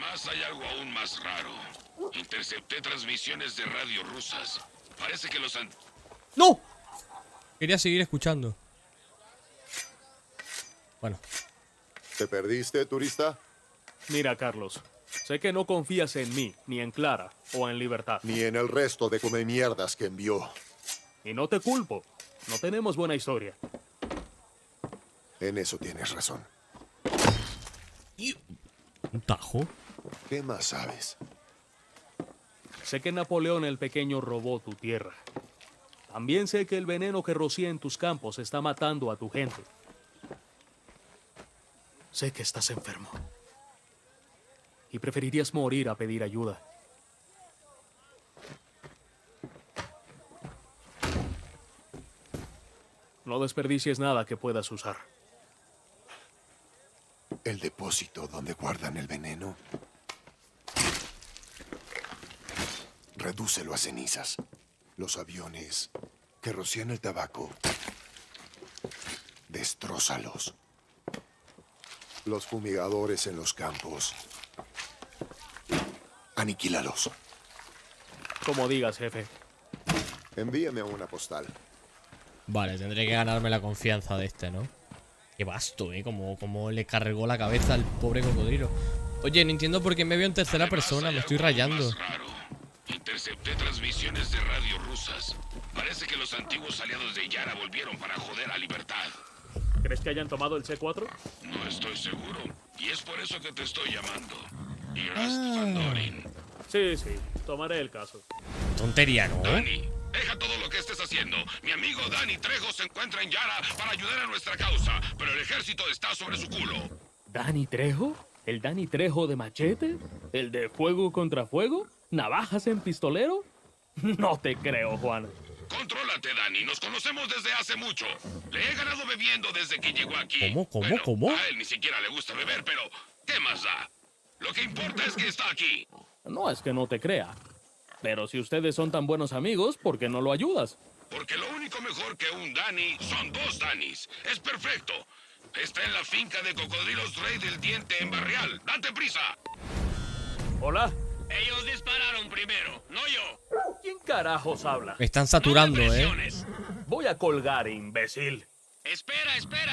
Además, hay algo aún más raro. Intercepté transmisiones de radio rusas. Parece que los ¡No! Quería seguir escuchando. Bueno. ¿Te perdiste, turista? Mira, Carlos. Sé que no confías en mí, ni en Clara, o en Libertad. Ni en el resto de come mierdas que envió. Y no te culpo. No tenemos buena historia. En eso tienes razón. ¿Un tajo? ¿Qué más sabes? Sé que Napoleón el Pequeño robó tu tierra. También sé que el veneno que rocía en tus campos está matando a tu gente. Sé que estás enfermo. Y preferirías morir a pedir ayuda. No desperdicies nada que puedas usar. El depósito donde guardan el veneno. Redúcelo a cenizas. Los aviones que rocían el tabaco. Destrózalos. Los fumigadores en los campos. Aniquílalos. Como digas, jefe. Envíame una postal. Vale, tendré que ganarme la confianza de este, ¿no? Qué vasto, como le cargó la cabeza al pobre cocodrilo. Oye, no entiendo por qué me veo en tercera persona, me estoy rayando. Intercepté transmisiones de radio rusas. Parece que los antiguos aliados de Yara volvieron para joder a Libertad. ¿Crees que hayan tomado el C4? No estoy seguro. Y es por eso que te estoy llamando. Irast Fandorin. Sí, tomaré el caso. Tontería, ¿no? Dani, deja todo lo que estés haciendo. Mi amigo Dani Trejo se encuentra en Yara para ayudar a nuestra causa, pero el ejército está sobre su culo. ¿Dani Trejo? ¿El Dani Trejo de machete? ¿El de fuego contra fuego? ¿Navajas en pistolero? No te creo, Juan. Contrólate, Dani. Nos conocemos desde hace mucho. Le he ganado bebiendo desde que llegó aquí. ¿Cómo? A él ni siquiera le gusta beber, pero ¿qué más da? Lo que importa es que está aquí. No es que no te crea. Pero si ustedes son tan buenos amigos, ¿por qué no lo ayudas? Porque lo único mejor que un Dani son dos Danis. Es perfecto. Está en la finca de Cocodrilos Rey del Diente en Barrial. ¡Date prisa! ¿Hola? Ellos dispararon primero, no yo. ¿Quién carajos habla? Me están saturando, Voy a colgar, imbécil. Espera.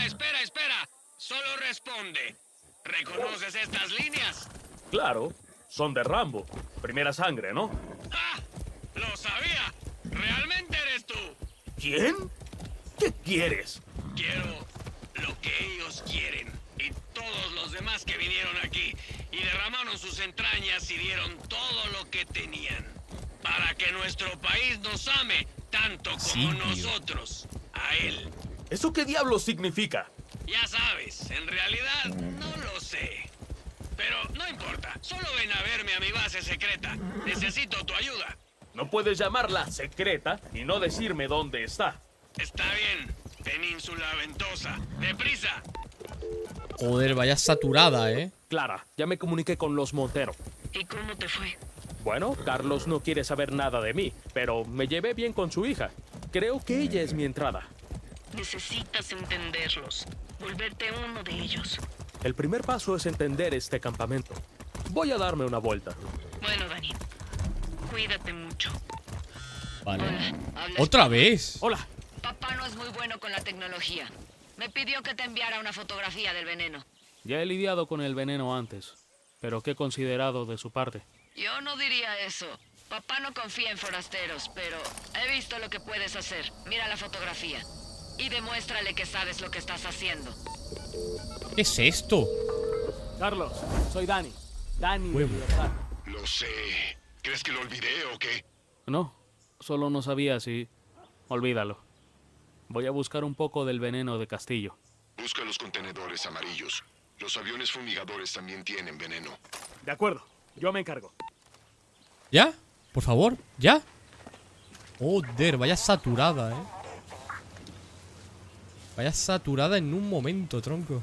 Solo responde. ¿Reconoces estas líneas? Claro, son de Rambo. Primera sangre, ¿no? ¡Ah! ¡Lo sabía! ¿Realmente eres tú? ¿Quién? ¿Qué quieres? Quiero lo que ellos quieren. Y todos los demás que vinieron aquí y derramaron sus entrañas y dieron todo lo que tenían. Para que nuestro país nos ame tanto como nosotros. A él. ¿Eso qué diablos significa? Ya sabes, en realidad no lo sé. Pero no importa. Solo ven a verme a mi base secreta. Necesito tu ayuda. No puedes llamarla secreta y no decirme dónde está. Está bien. Península Ventosa. ¡Deprisa! Joder, vaya saturada, Clara, ya me comuniqué con los Montero. ¿Y cómo te fue? Bueno, Carlos no quiere saber nada de mí, pero me llevé bien con su hija. Creo que ella es mi entrada. Necesitas entenderlos, volverte uno de ellos. El primer paso es entender este campamento. Voy a darme una vuelta. Bueno, Dani, cuídate mucho. Vale. Hola, ¿hablas ¿Otra tú? vez? Hola. Papá no es muy bueno con la tecnología. Me pidió que te enviara una fotografía del veneno. Ya he lidiado con el veneno antes, pero qué considerado de su parte. Yo no diría eso. Papá no confía en forasteros, pero he visto lo que puedes hacer. Mira la fotografía. Y demuéstrale que sabes lo que estás haciendo. ¿Qué es esto? Carlos, soy Dani. Dani. Huevo. Lo sé. ¿Crees que lo olvidé o qué? No, solo no sabía si... Olvídalo. Voy a buscar un poco del veneno de Castillo. Busca los contenedores amarillos. Los aviones fumigadores también tienen veneno. De acuerdo, yo me encargo. ¿Ya? Por favor, ¿ya? Joder, vaya saturada, Vaya saturada en un momento, tronco.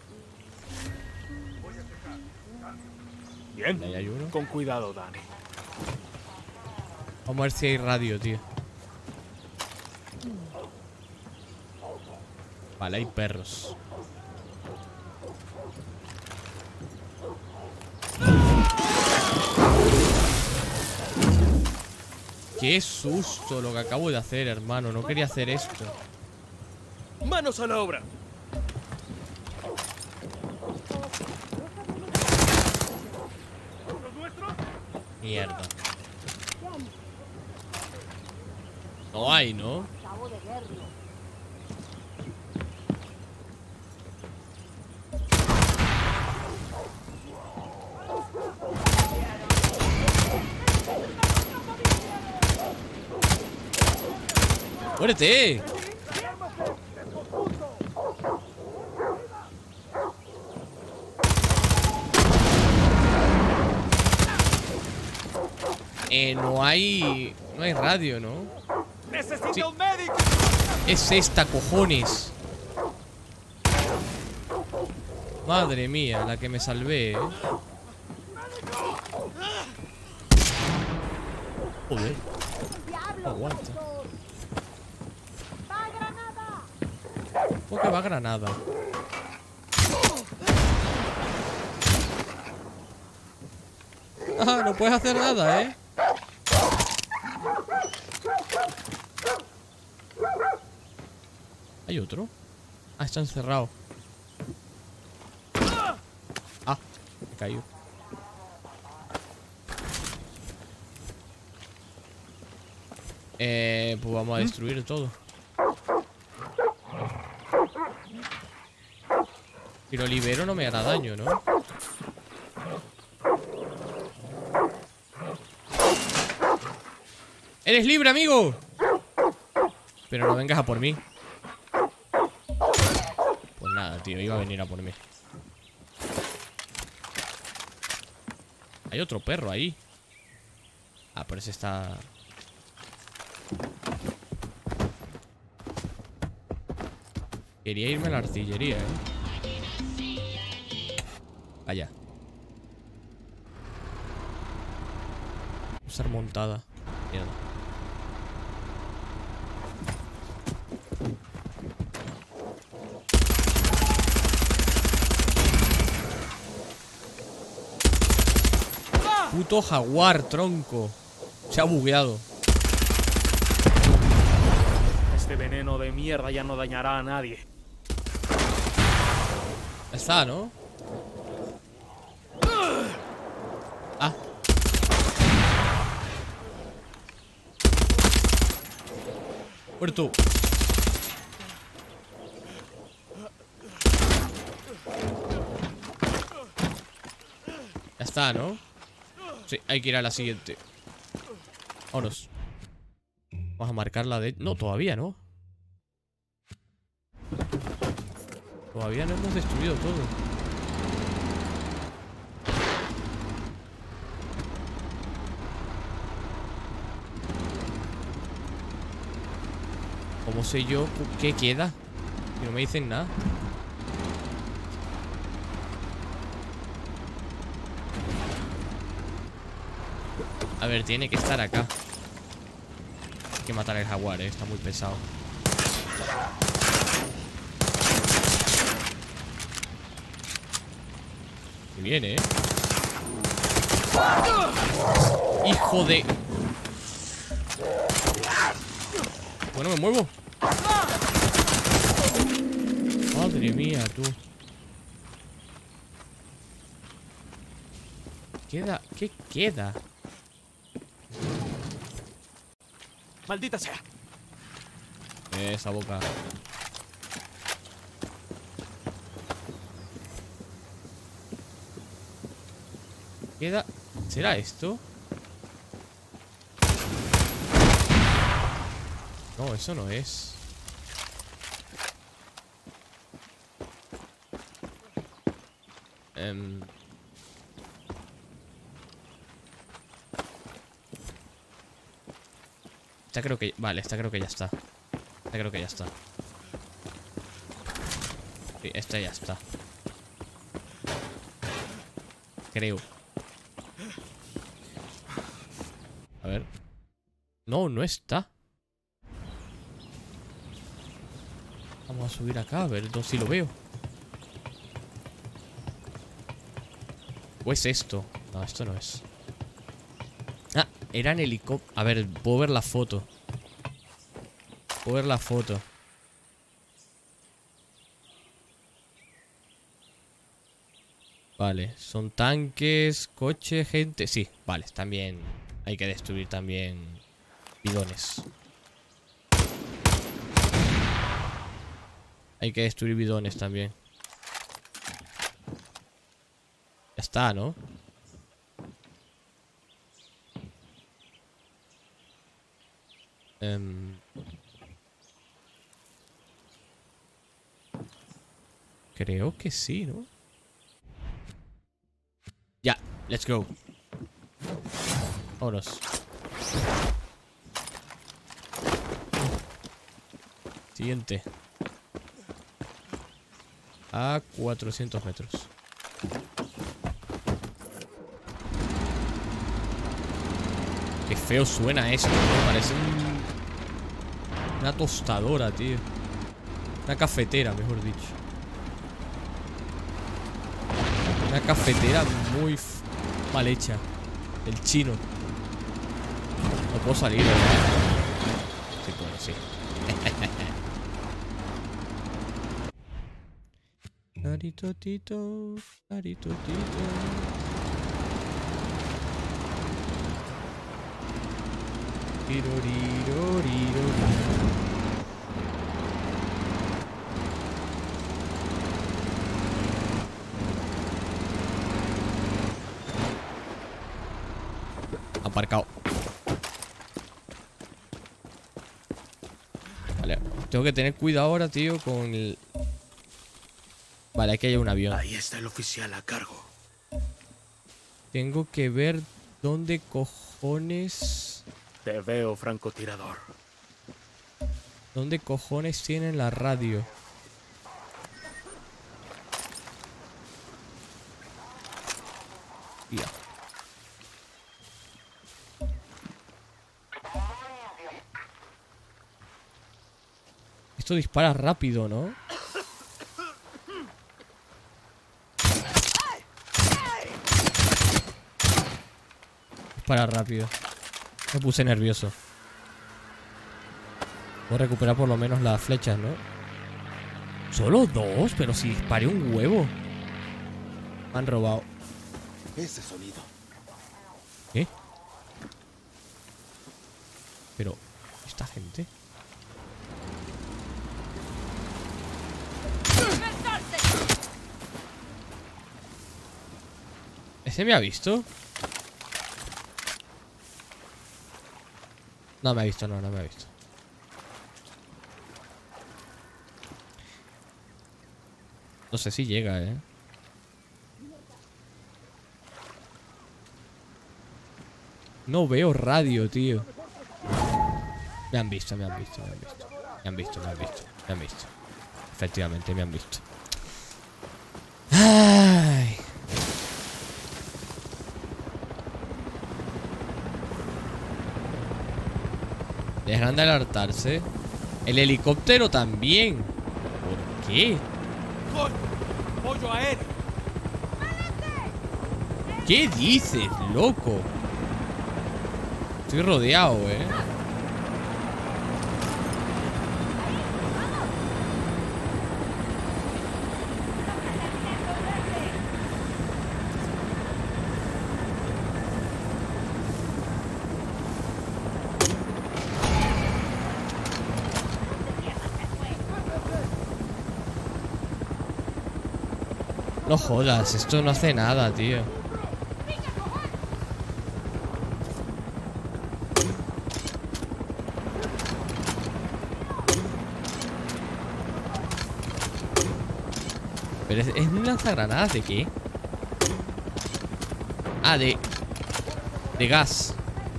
Bien. Ahí hay uno. Con cuidado, Dani. Vamos a ver si hay radio, tío. Vale, hay perros. Qué susto lo que acabo de hacer, hermano. No quería hacer esto. ¡Manos a la obra! Mierda. No hay, ¿no? ¡Muérete! No hay radio, ¿no? ¡Necesito Sí. un médico! Es esta, cojones. Madre mía, la que me salvé, ¿eh? Joder. No aguanta. ¿Cómo que va granada? Ah, no puedes hacer nada, ¿eh? ¿Hay otro? Ah, está encerrado. Ah, me cayó. Pues vamos a destruir todo. Si lo libero no me hará daño, ¿no? ¡Eres libre, amigo! Pero no vengas a por mí. Pues nada, tío, iba a venir a por mí. Hay otro perro ahí. Ah, pero ese está... Quería irme a la artillería, Vaya. Usar montada. Mierda. Puto jaguar, tronco. Se ha bugueado. Este veneno de mierda ya no dañará a nadie. Ya está, ¿no? Ah. Muerto. Ya está, ¿no? Sí, hay que ir a la siguiente. Vámonos. Vamos a marcar la de... No, todavía no. Todavía no hemos destruido todo. ¿Cómo sé yo qué queda? Que no me dicen nada. A ver, tiene que estar acá. Hay que matar al jaguar, está muy pesado. Y viene, Hijo de... Bueno, me muevo. Madre mía, tú. Queda... ¿Qué queda? ¡Maldita sea! Esa boca. Queda... ¿Será esto? No, eso no es. Esta creo que... Vale, esta creo que ya está. Esta creo que ya está. Sí, esta ya está. Creo. A ver. No, no está. Vamos a subir acá, a ver si lo veo. ¿O es esto? No, esto no es. Ah, era en helicóptero. A ver, puedo ver la foto. Puedo ver la foto. Vale, son tanques, coche, gente. Sí, vale, también hay que destruir también bidones. Hay que destruir bidones también. Ya está, ¿no? Creo que sí, ¿no? Ya, let's go. Vámonos. Siguiente. A 400 metros. Qué feo suena esto, ¿no? Parece una tostadora, tío. Una cafetera, mejor dicho. Una cafetera muy mal hecha. El chino. No puedo salir, ¿verdad? Sí puedo, sí. Aritotito, aritotito. Tiroriroriro. Aparcado. Vale, tengo que tener cuidado ahora, tío, con el... Vale, aquí hay un avión. Ahí está el oficial a cargo. Tengo que ver dónde cojones... Te veo, francotirador. ¿Dónde cojones tienen la radio? Ya. Esto dispara rápido, ¿no? Dispara rápido. Me puse nervioso. Puedo recuperar por lo menos las flechas, ¿no? Solo dos, pero si disparé un huevo. Me han robado. Ese sonido. ¿Qué? Pero, ¿esta gente? ¿Ese me ha visto? No me ha visto, no me ha visto. No sé si llega, ¿eh? No veo radio, tío. Me han visto, me han visto, me han visto. Me han visto, me han visto, me han visto. Efectivamente, me han visto. Ay. Dejan de alertarse. El helicóptero también. ¿Por qué? ¡Pollo aéreo! ¿Qué dices, loco? Estoy rodeado, No jodas, esto no hace nada, tío. Pero es un lanzagranadas de qué? Ah, de gas.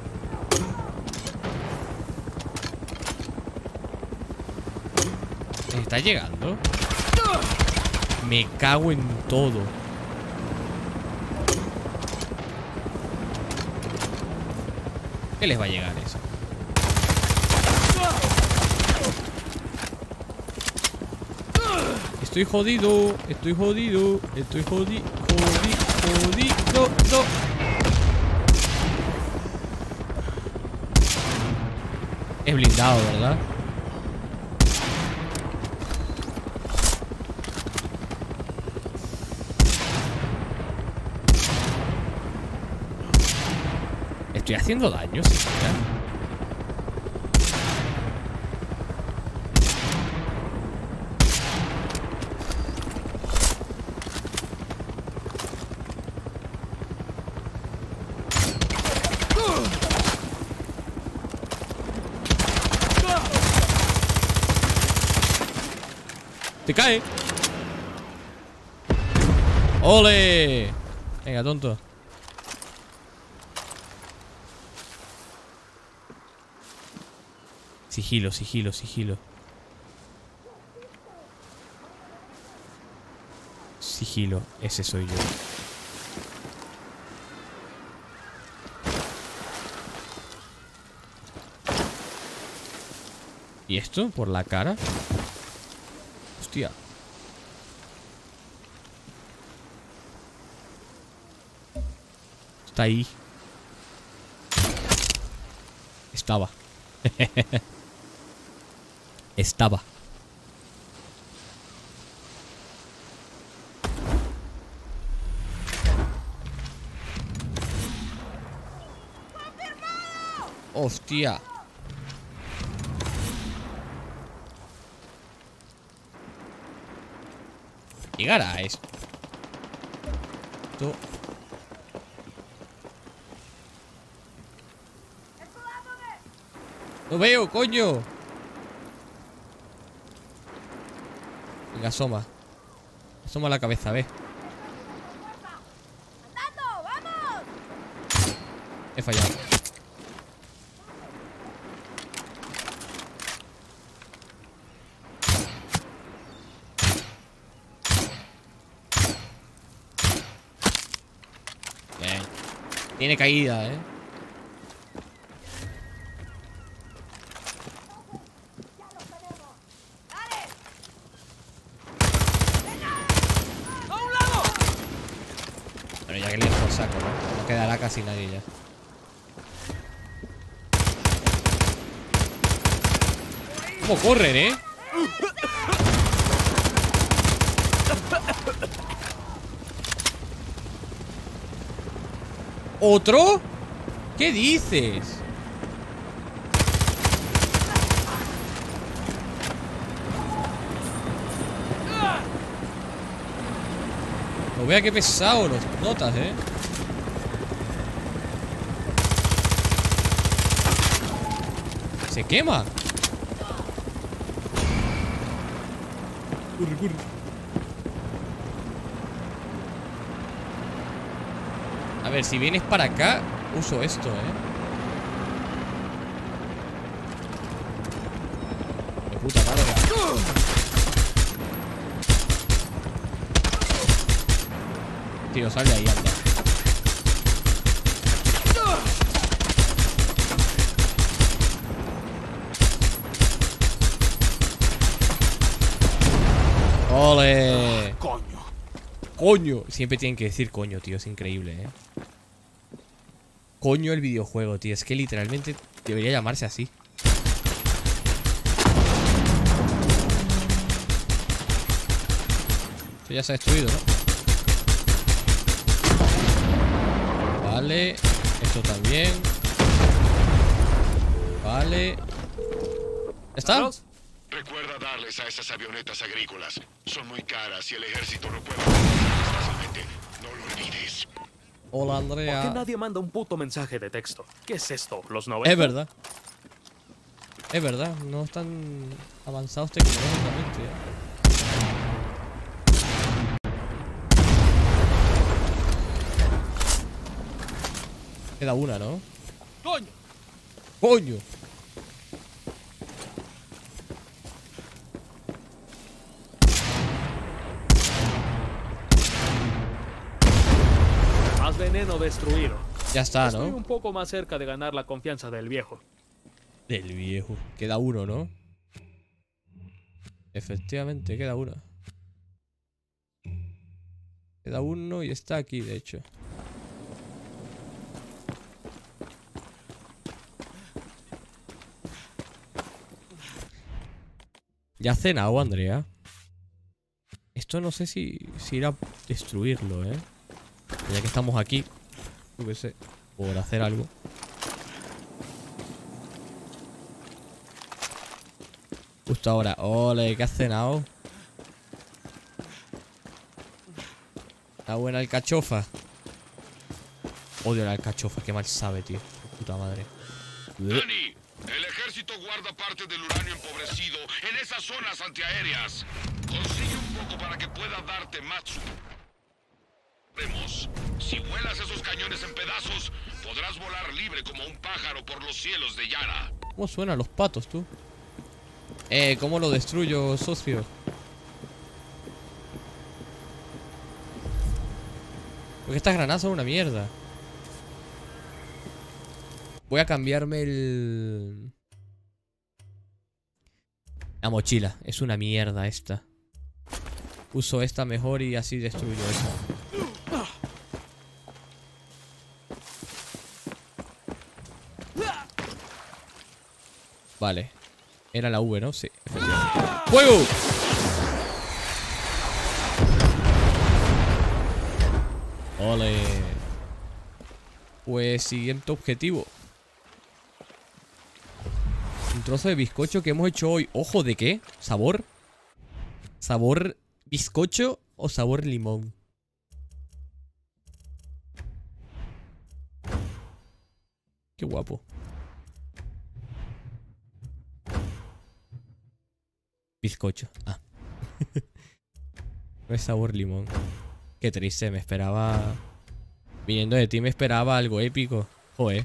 ¿Está llegando? Me cago en todo. ¿Qué les va a llegar eso? Estoy jodido. Estoy jodido. Estoy jodido. Es blindado, ¿verdad? Estoy haciendo daño, ¿sí? ¡Te cae! ¡Ole! Venga, tonto. Sigilo, sigilo, sigilo. Sigilo, ese soy yo. ¿Y esto? ¿Por la cara? Hostia. Está ahí. Estaba. Estaba. Hostia. Llegará a esto. No veo, coño. Venga, asoma. Asoma la cabeza, ve. He fallado. Bien. Tiene caída, ¿eh? Bueno, ya que le dejo saco, ¿no? No quedará casi nadie ya. ¿Cómo corren, eh? ¿Otro? ¿Qué dices? No vea qué pesado los notas, eh. Se quema. Corre, corre. A ver, si vienes para acá, uso esto, de puta madre. Tío, sal de ahí, anda. ¡Ole! ¡Coño! ¡Coño! Siempre tienen que decir coño, tío. Es increíble, ¿eh? Coño el videojuego, tío. Es que literalmente debería llamarse así. Esto ya se ha destruido, ¿no? Vale. Esto también. Vale. ¿Está? Recuerda darles a esas avionetas agrícolas. Son muy caras y el ejército no puede manejarlas fácilmente. No lo olvides. Hola, ¿Por qué Andrea. nadie manda un puto mensaje de texto? ¿Qué es esto? ¿Los 90? Es verdad. Es verdad. No están avanzados tecnológicamente, Queda una, ¿no? ¡Coño! ¡Coño! Más veneno destruido. Ya está, Estoy ¿no? un poco más cerca de ganar la confianza del viejo. Del viejo. Queda uno, ¿no? Efectivamente, queda uno. Queda uno y está aquí, de hecho. Ya has cenado, Andrea. Esto no sé si ir a destruirlo, ¿eh? Ya que estamos aquí, yo qué sé, por hacer algo. Justo ahora. Ole, ¿qué has cenado? Está buena alcachofa. Odio la alcachofa, qué mal sabe, tío. Puta madre. Dani, el ejército guarda parte del uranio empobrecido en esas zonas antiaéreas. Consigue un poco para que pueda darte más supremos. Si vuelas esos cañones en pedazos, podrás volar libre como un pájaro por los cielos de Yara. ¿Cómo suenan los patos, tú? ¿Cómo lo destruyo, socio? Porque estas granadas son una mierda. Voy a cambiarme la mochila. Es una mierda esta. Uso esta mejor y así destruyo esa. Vale. Era la V, ¿no? Sí, efectivamente. ¡Fuego! ¡Ole! Pues siguiente objetivo. Un trozo de bizcocho que hemos hecho hoy. Ojo, ¿de qué? ¿Sabor? ¿Sabor bizcocho o sabor limón? Qué guapo. Bizcocho. Ah. No es sabor limón. Qué triste, me esperaba... Viniendo de ti me esperaba algo épico. Joder.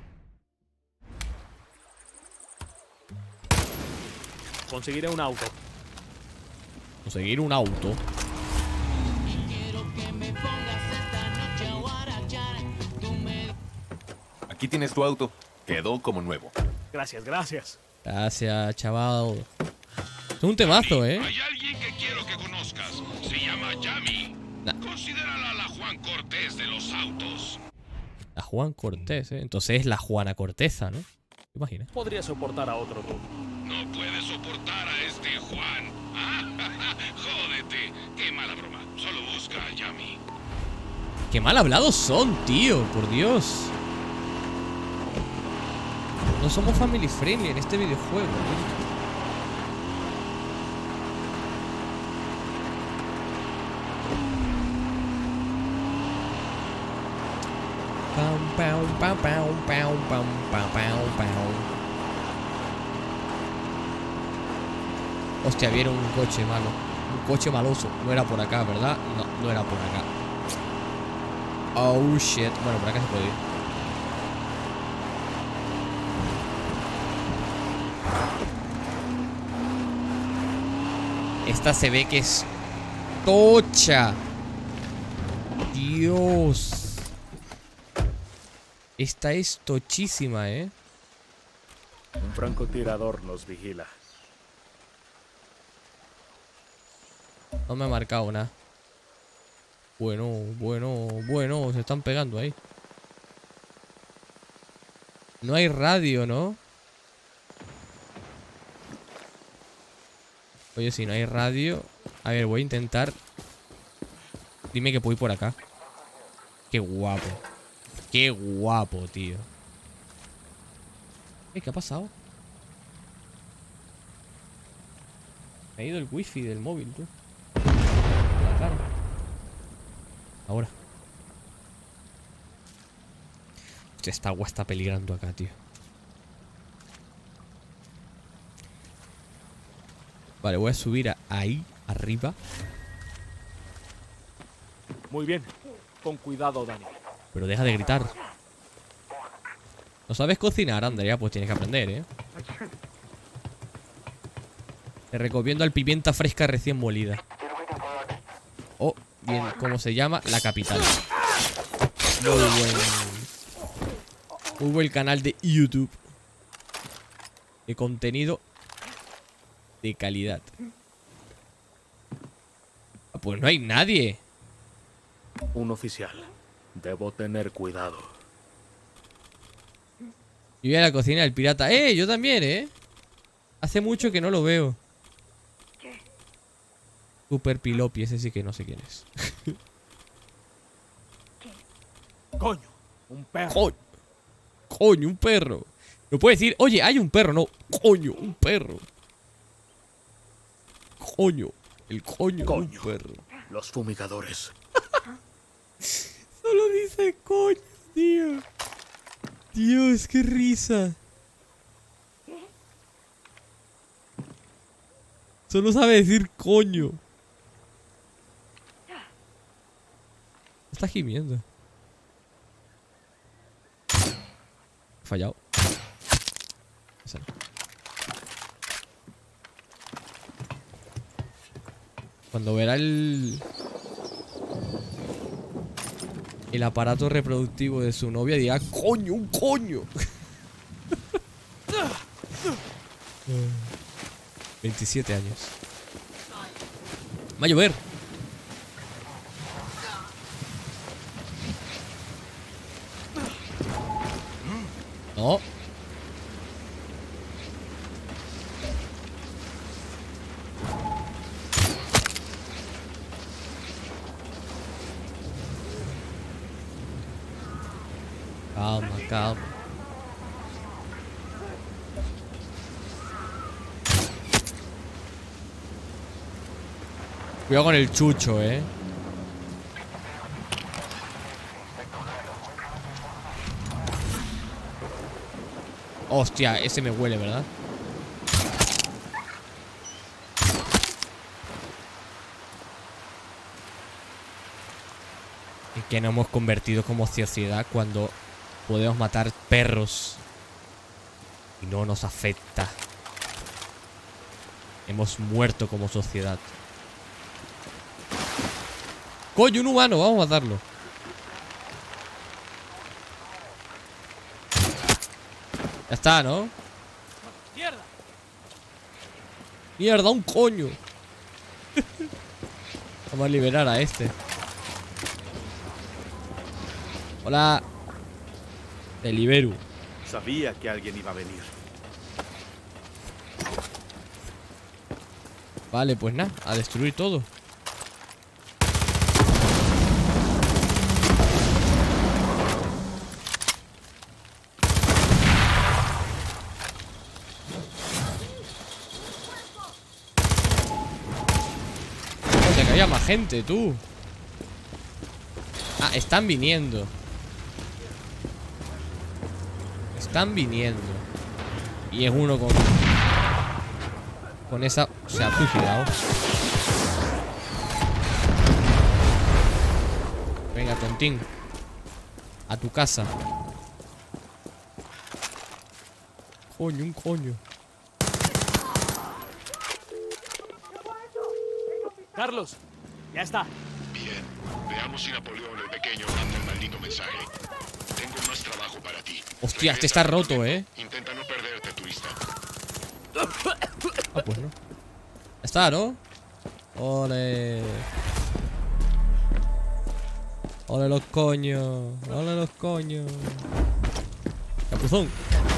Conseguiré un auto. Conseguir un auto. Aquí tienes tu auto. Quedó como nuevo. Gracias, gracias. Gracias, chaval. Es un temazo, ¿eh? Hay alguien que quiero que conozcas. Se llama Yami. Nah. Considérala la Juan Cortés de los autos. La Juan Cortés, ¿eh? Entonces es la Juana Corteza, ¿no? ¿Te imaginas? Podría soportar a otro tú. No puedes soportar a este Juan. Ah, jódete. Qué mala broma. Solo busca a Yami. Qué mal hablados son, tío. Por Dios. No somos family friendly en este videojuego, tío. Pam, pam, pam, pam, pam, pam, pam, pam, pam. Hostia, viene un coche malo. Un coche maloso. No era por acá, ¿verdad? No, no era por acá. Oh, shit. Bueno, por acá se puede ir. Esta se ve que es tocha. Dios. Esta es tochísima, ¿eh? Un francotirador nos vigila. No me ha marcado nada. Bueno, bueno, bueno. Se están pegando ahí. No hay radio, ¿no? Oye, si no hay radio... A ver, voy a intentar... Dime que puedo ir por acá. Qué guapo. Qué guapo, tío. ¿Qué ha pasado? Me ha ido el wifi del móvil, tú. La cara. Ahora. Hostia, esta agua está peligrando acá, tío. Vale, voy a subir ahí, arriba. Muy bien. Con cuidado, Dani. Pero deja de gritar. ¿No sabes cocinar, Andrea? Pues tienes que aprender, ¿eh? Te recomiendo al pimienta fresca recién molida. Oh, bien, ¿cómo se llama? La capital. Muy buen canal de YouTube. De contenido de calidad. Ah, pues no hay nadie. Un oficial. Debo tener cuidado. Yo voy a la cocina del pirata. Yo también, Hace mucho que no lo veo. Super Pilopi, ese sí que no sé quién es. Coño, un perro. Coño, un perro. No puede decir, oye, hay un perro, no. Coño, un perro. Coño, el coño, de un Coño. perro. Los fumigadores. Solo dice coño, tío. Dios, qué risa. Solo sabe decir coño. Está gimiendo. He fallado. Esa no. Cuando verá el aparato reproductivo de su novia dirá ¡coño, un coño! 27 años. Va a llover. No. Calma, calma. Cuidado con el chucho, Hostia, ese me huele, ¿verdad? ¿En qué nos hemos convertido como sociedad cuando podemos matar perros y no nos afecta? Hemos muerto como sociedad. ¡Coño, un humano! Vamos a matarlo. Ya está, ¿no? ¡Mierda! ¡Mierda, un coño! Vamos a liberar a este. Hola. Te libero. Sabía que alguien iba a venir. Vale, pues nada, a destruir todo. Hostia, que había más gente, tú. Ah, están viniendo. Están viniendo. Y es uno con esa... Se ha suicidado. Venga, tontín. A tu casa. Coño, un coño. Carlos, ya está. Bien. Veamos si Napoleón el Pequeño manda el maldito mensaje. Tengo más trabajo para ti. Hostia, este está roto, Intenta no perderte, turista. Ah, pues no. Ya está, ¿no? Ole. Ole los coños. Ole los coños. Capuzón.